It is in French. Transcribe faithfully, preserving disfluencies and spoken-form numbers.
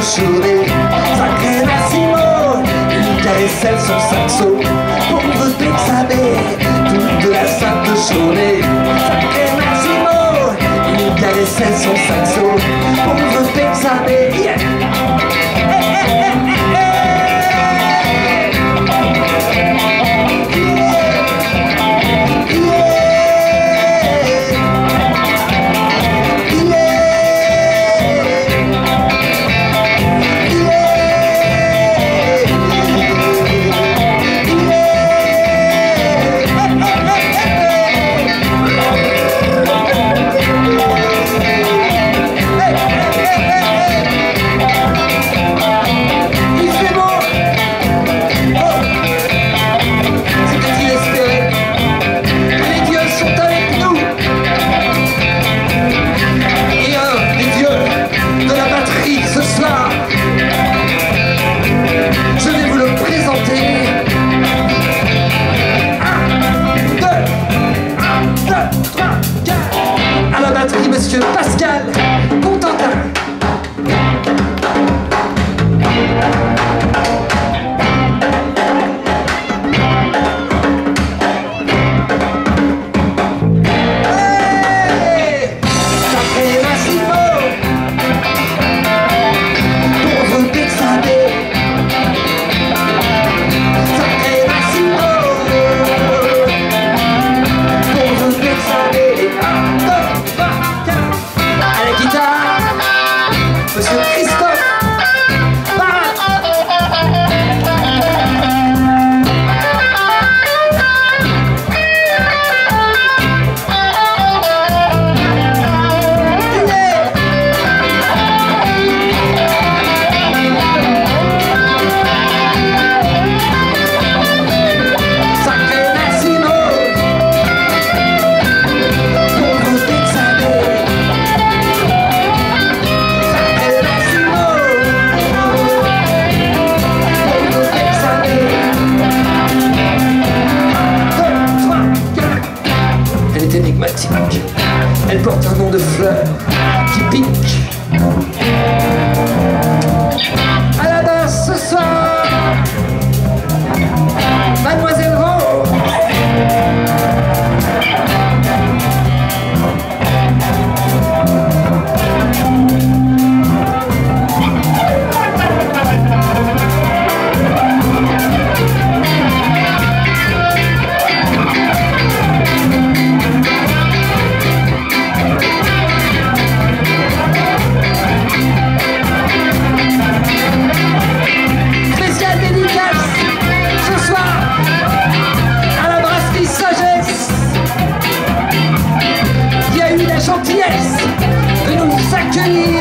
journée. Sacré Nascimo, il caressait son saxo. Pauvre Bexabé, toute la sainte journée. Sacré Nascimo, il caressait son saxo. Pauvre Bexabé, yeah. À la batterie, monsieur Pascal Contentin. Hey, sacré Nascimo, pauvre Bexabé. Sacré Nascimo, pauvre Bexabé. À la guitare, monsieur Christophe. Énigmatique, elle porte un nom de fleur qui pique. À la danse ce soir, Mademoiselle Rose. Sagesse de nous accueillir